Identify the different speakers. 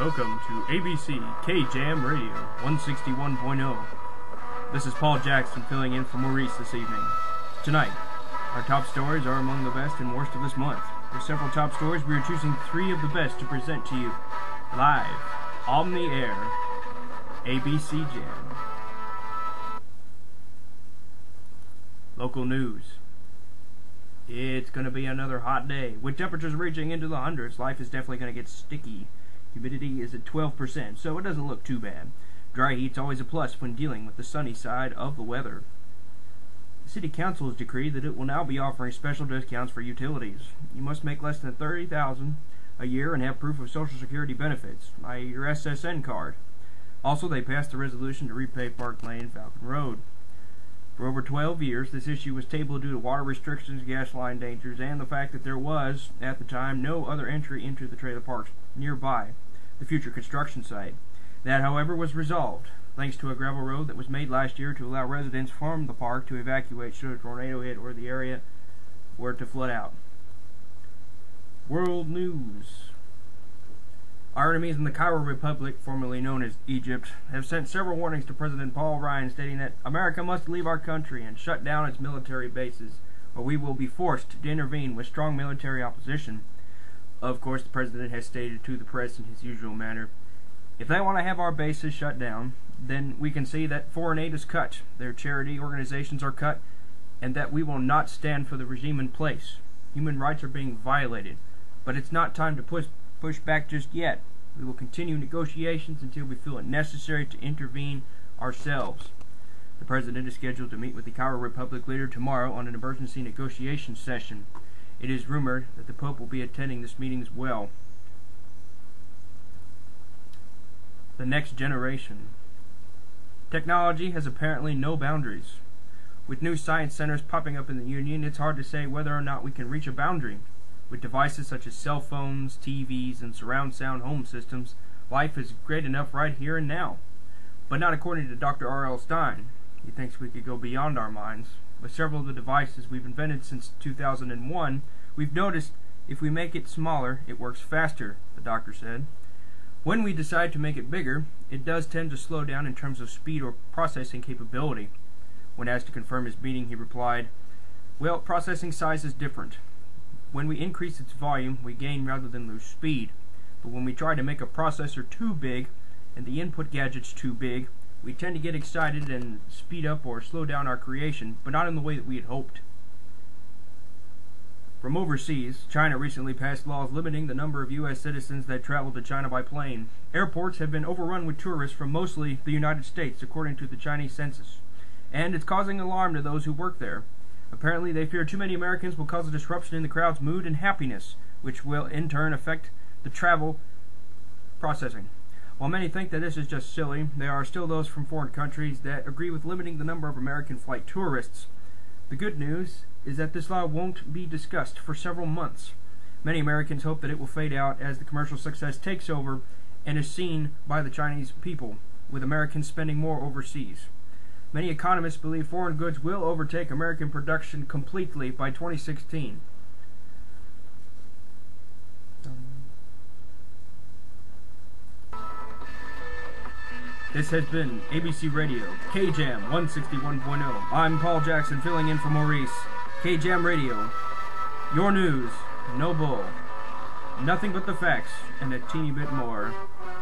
Speaker 1: Welcome to ABC KJAM Radio 161.0. This is Paul Jackson filling in for Maurice this evening. Tonight, our top stories are among the best and worst of this month. For several top stories, we are choosing 3 of the best to present to you live on the air. ABC Jam. Local news. It's going to be another hot day. With temperatures reaching into the hundreds, life is definitely going to get sticky. Humidity is at 12%, so it doesn't look too bad. Dry heat's always a plus when dealing with the sunny side of the weather. The City Council has decreed that it will now be offering special discounts for utilities. You must make less than $30,000 a year and have proof of Social Security benefits, i.e. your SSN card. Also, they passed a resolution to repay Park Lane and Falcon Road. For over 12 years, this issue was tabled due to water restrictions, gas line dangers, and the fact that there was, at the time, no other entry into the trailer parks nearby the future construction site. That, however, was resolved, thanks to a gravel road that was made last year to allow residents from the park to evacuate should a tornado hit or the area were to flood out. World news. Our enemies in the Cairo Republic, formerly known as Egypt, have sent several warnings to President Paul Ryan stating that America must leave our country and shut down its military bases, or we will be forced to intervene with strong military opposition. Of course, the President has stated to the press in his usual manner, if they want to have our bases shut down, then we can see that foreign aid is cut, their charity organizations are cut, and that we will not stand for the regime in place. Human rights are being violated, but it's not time to push back just yet. We will continue negotiations until we feel it necessary to intervene ourselves. The President is scheduled to meet with the Cairo Republic leader tomorrow on an emergency negotiation session. It is rumored that the Pope will be attending this meeting as well. The next generation. Technology has apparently no boundaries. With new science centers popping up in the Union, it's hard to say whether or not we can reach a boundary. With devices such as cell phones, TVs, and surround sound home systems, life is great enough right here and now. But not according to Dr. R.L. Stein. He thinks we could go beyond our minds. With several of the devices we've invented since 2001, we've noticed if we make it smaller, it works faster, the doctor said. When we decide to make it bigger, it does tend to slow down in terms of speed or processing capability. When asked to confirm his meaning, he replied, well, processing size is different. When we increase its volume, we gain rather than lose speed. But when we try to make a processor too big, and the input gadgets too big, we tend to get excited and speed up or slow down our creation, but not in the way that we had hoped. From overseas, China recently passed laws limiting the number of U.S. citizens that travel to China by plane. Airports have been overrun with tourists from mostly the United States, according to the Chinese census. And it's causing alarm to those who work there. Apparently, they fear too many Americans will cause a disruption in the crowd's mood and happiness, which will in turn affect the travel processing. While many think that this is just silly, there are still those from foreign countries that agree with limiting the number of American flight tourists. The good news is that this law won't be discussed for several months. Many Americans hope that it will fade out as the commercial success takes over and is seen by the Chinese people, with Americans spending more overseas. Many economists believe foreign goods will overtake American production completely by 2016. This has been ABC Radio, KJAM 161.0. I'm Paul Jackson filling in for Maurice. KJAM Radio, your news, no bull, nothing but the facts, and a teeny bit more.